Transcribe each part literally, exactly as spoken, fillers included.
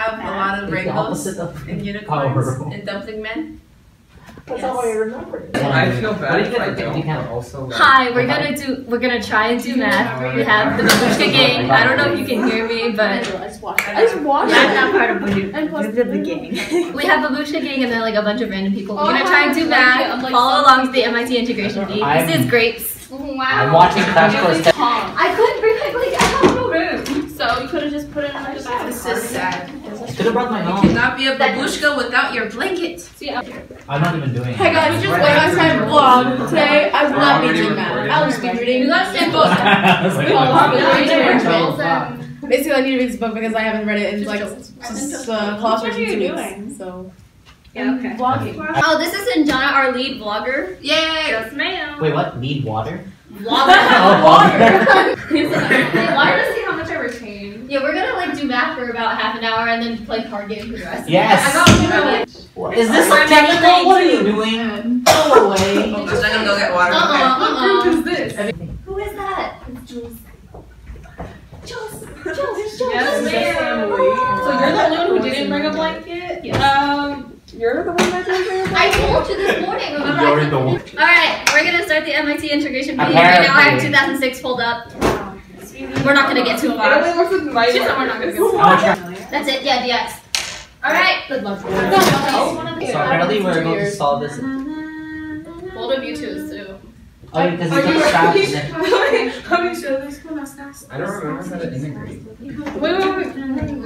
have a lot of rainbows of and unicorns and dumpling men? That's yes. all I remember. I feel bad if I don't, but also like, Hi, we're gonna do. We're gonna try and do math. We have the babushka gang. I don't know if you can hear me, but I just watched it. I just watched it. I'm not part of babushka. And plus the gang. We have babushka gang and then like a bunch of random people. We're gonna try and do math. Follow along to the M I T integration D. This is grapes. Wow. I'm watching Crash Course. I couldn't bring my blanket. I have no room. So you could have just put it on the back. This is sad. I could have brought my You own. cannot be a babushka without your blanket. See, I'm I'm not even doing it. Hey guys, just wait on time vlog. Today I will not be doing math. I'll just be reading. You guys can book. I was like, Basically, I need to read this book because I haven't read it in like since uh, class What are you doing? So Yeah, okay. vlogging. Oh, this is Anjana, our lead vlogger. Yay! Yes, ma'am. Wait, what? Need water? Vlogger. Oh, water. Why to see how much I retain? Yeah, we're gonna like do math for about half an hour and then play card game for the rest. Yes. I got two Is this a chemical? What are you doing? Go away. I'm just gonna go get water. Uh uh uh. Who's this? Who is that? It's Jules. Jules. Jules. Jules. Yes, ma'am. So you're the one who didn't bring a blanket? Yes. Um, you're the one that didn't bring a I blanket? told you this morning. Remember? I You're said- the one. All right, we're gonna start the M I T integration video. Apparently. Right now, I have two thousand six pulled up. We're not gonna get too It far. only works with my She said we're not gonna get too I'm far. gonna try. That's it. Yeah, D X. All right. Good luck. So apparently we're able to solve this. Bold of you two is too. Oh, because he took straps. and- How do you show this one? I don't remember how to integrate. Wait, wait, wait.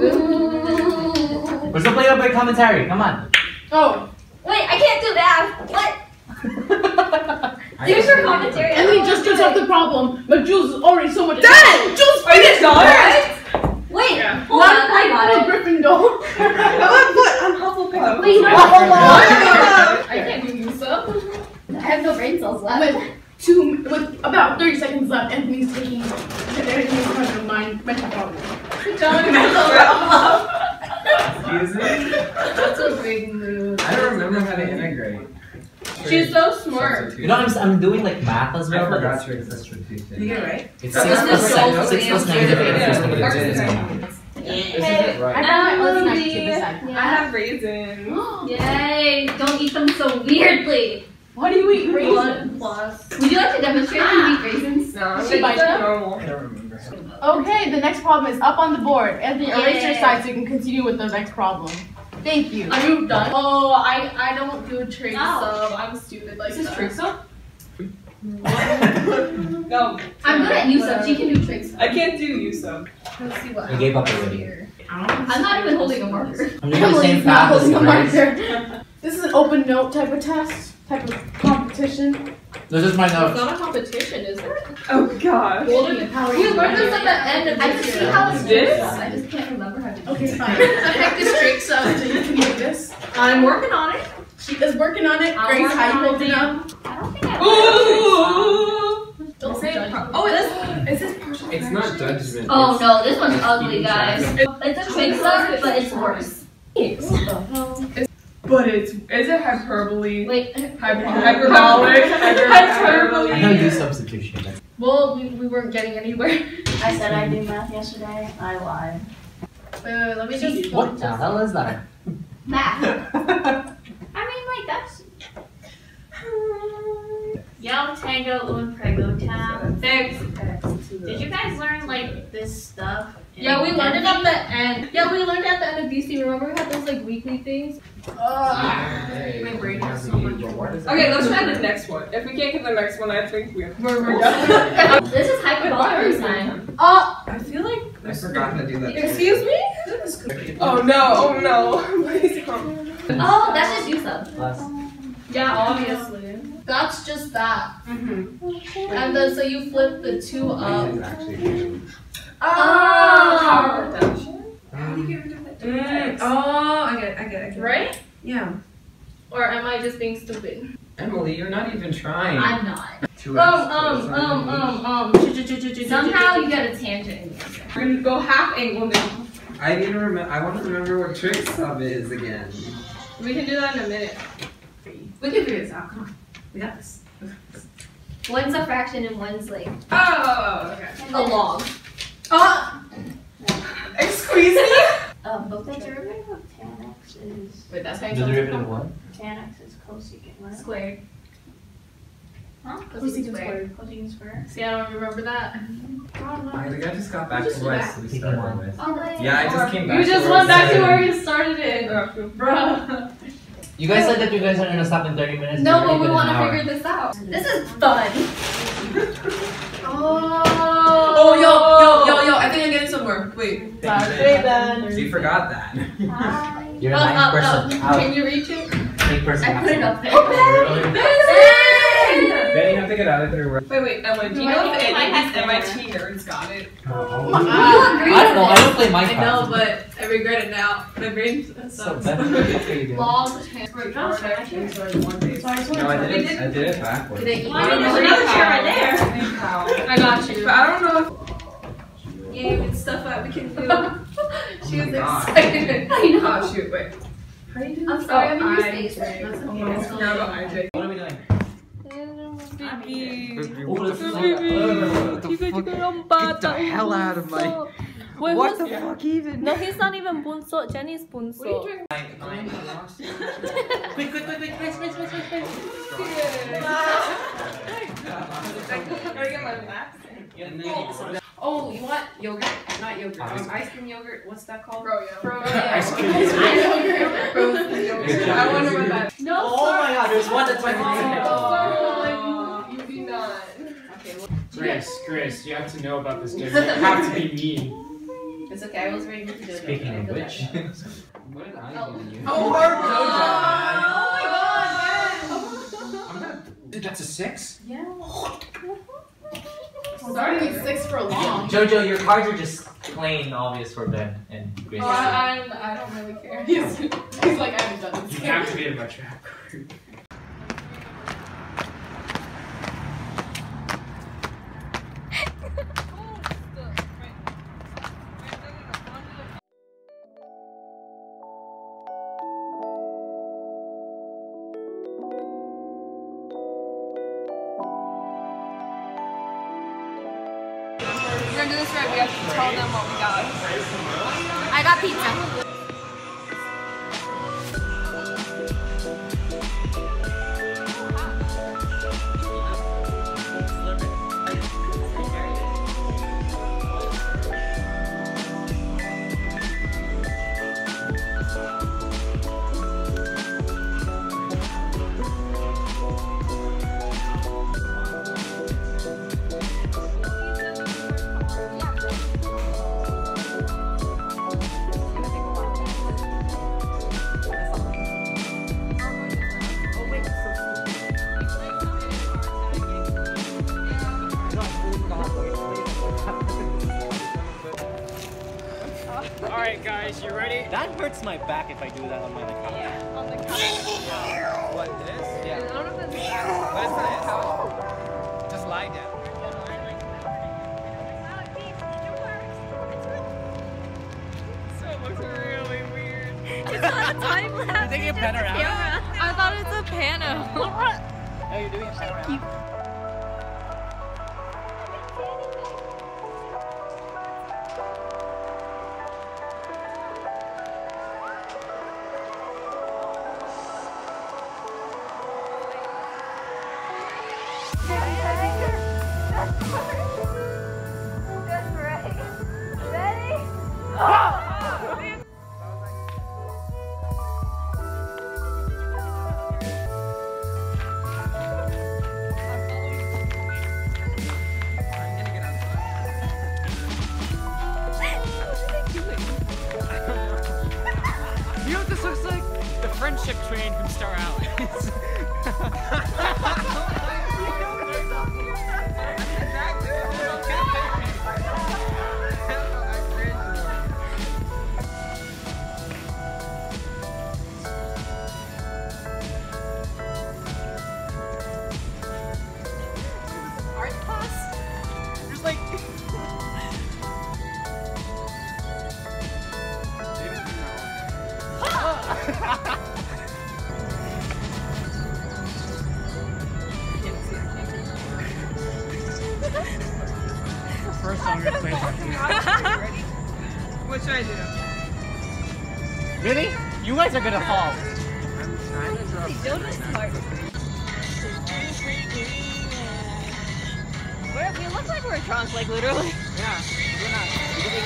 We're still playing up by commentary. Come on. Oh, Wait, I can't do that. What? There's your commentary. and we just just have the problem, but Jules is already so much. Dad! Jules Are you finished. done? Wait, Yeah. hold on. I got it. Gryffindor. I'm Hufflepuff. Wait, you know What? what? I can't do you so. I have no brain cells left. With two, with about thirty seconds left, Anthony's taking. Anthony's having a mind mental problem. Excuse me? That's a big move. I don't remember how to integrate. She's so smart. You know, I'm, I'm doing like math as I well. but forgot it's- your substitution. You get it right? It's This six is plus so seven, six plus fancy. negative eight. Yeah. Plus negative two is Yeah. nine. This Hey, isn't right. I brought my own snack to Emily. decide. I have raisins. Yay! Don't eat them so weirdly. Why do you eat raisins? One plus. Would you like to demonstrate how to eat raisins? No, I'm She gonna bites eat them? normal. I don't remember. Okay, the next problem is up on the board. Anthony, erase your Yay. side so you can continue with the next problem. Thank you. Are you done? Oh, I I don't do trig Oh. sub. I'm stupid like Is this that. trick sub? No. I'm good at you sub. She can do tricks. I can't do you sub. Let's see what I gave up happens already. here. I'm not even holding a marker. I'm doing the same Emily's not path as holding a Grace. marker. This is an open note type of test, type of competition. This is my It's notes. not a competition, is it? Oh god. Golden power. We learned this at the end of I this can see year. how it's This? done. I just can't remember how to do Okay, it. fine. The heck is trick sub so you can do this. I'm working on it. She is working on it. I'm Grace, working how you on it, holding up? I don't think I Ooh! Don't say it. Oh, this is this partial It's not fraction? judgment. Oh it's no, this one's ugly, guys. keeping It's a trick sub, but it's worse. But it's is it hyperbole? Wait. Hyper, hyperbolic. Hyperbole. I know you substitution. That's- Well, we, we weren't getting anywhere. I said I did math yesterday. I lied. Uh, let me just. What the hell is that? Math. I mean, like, that's. Yo, Tango, Un Prego Town. Thanks. Did you guys learn like this stuff? in Yeah, we learned it at Anthony? the end. Yeah, we learned it at the end of D C. Remember we had those like weekly things? Hey, My brain we has have so to much use- what is it? Okay, let's try the next one. If we can't get the next one, I think we're we're done. This is hyperbolic time. Oh, I feel like. I forgot how to do that. Excuse me? Oh no! Oh no! Please don't. Oh, that's just you sub. Plus. Yeah, obviously. That's just that. Mm-hmm. And then so you flip the two up. This is actually good. Oh. Power reduction. Mm, oh, I get it, I get it, I get it. Right? Yeah. Or am I just being stupid? Emily, you're not even trying. I'm not. Two Um, X um, goes on um, each. um, um. Somehow you get a tangent in there. We're gonna go half angle now. I need to remember. I want to remember what trick sub is again. We can do that in a minute. We can figure this out. Come on. We got this. One's a fraction and one's like Oh, okay. a log. Uh, excuse me? Um, but the derivative of tan x is Wait, that's how you The derivative of what? tan x is cosecant what? Squared. Huh? Cosecant squared. Cosecant squared. See, I don't remember that. I think I just got back to where I started with. Oh, wait. Yeah, I just came back You to just where went I back to started. where you started it, bruh. You guys said that you guys are gonna stop in thirty minutes. No, It's but already we been want an to hour. figure this out. This is fun. Oh. Oh, yo, yo, yo, yo, I think I'm getting somewhere. Wait. Hey, Ben. So you forgot that. Hi. You're Uh, the ninth uh, person uh, out. Can you reach it? Eighth person I out. put it up there. Really? Then you have to get out of there. Wait, wait, Emma, do you know if any of these M I T nerds got it? You I agree? don't know. I don't play Minecraft. I know, but I regret it now. My brain So sucks. that's what you do. Log transfer. No, I did it. I did it backwards. Did I eat Well, I mean, there's another chair right there. I got you. But I don't know if. Yeah, good stuff that we can do. She was Oh my God. excited. I know. Oh, shoot, wait. How do you do I'm this? sorry, Oh, I'm in your I- space. That's okay. That's No, okay. no, I J. What are we doing? What the fuck? What the fuck? Get the hell out of my. Wait, What who's- the fuck even? No, he's not even bunso. Jenny's bunso. What are you drinking? Quick, quick, quick, quick, quick, quick, quick, quick, quick. Gotta get my mask. Oh, you want yogurt? Not yogurt. Um, ice cream yogurt. What's that called? Bro, yeah. Frozen Ice cream yogurt. yogurt. Frozen Good yogurt. job. I wonder what that. No, Oh my god, there's one that's like Oh, you be not. Okay, well, Chris, Chris, you have to know about this game. You have to be mean. it's okay. I was ready to do it. Speaking of which. What did I do to you? Oh, Oh my God. That's a six? Yeah. It's already six for long. Jojo, your cards are just plain obvious for Ben and Grace. Oh, I, I'm, I don't really care. He's, he's like, I haven't done this. You activated my trap card. We're gonna do this right. We have to tell them what we got. I got pizza. Alright, guys, you ready? That hurts my back if I do that on my couch. Yeah, on the couch. What, this? I don't know if it's What is this? How? Just lie down. So it looks really weird. It's not a time lapse. You're taking a panorama? I thought it was a pano. Oh, you're doing a panorama? You know what this looks like? The friendship train from Star Allies. Art class? There's like. First song you're playing. What should I do? Really? You guys are gonna fall. Jonas smart. We're, we look like we're drunk, like literally. Yeah, we're not.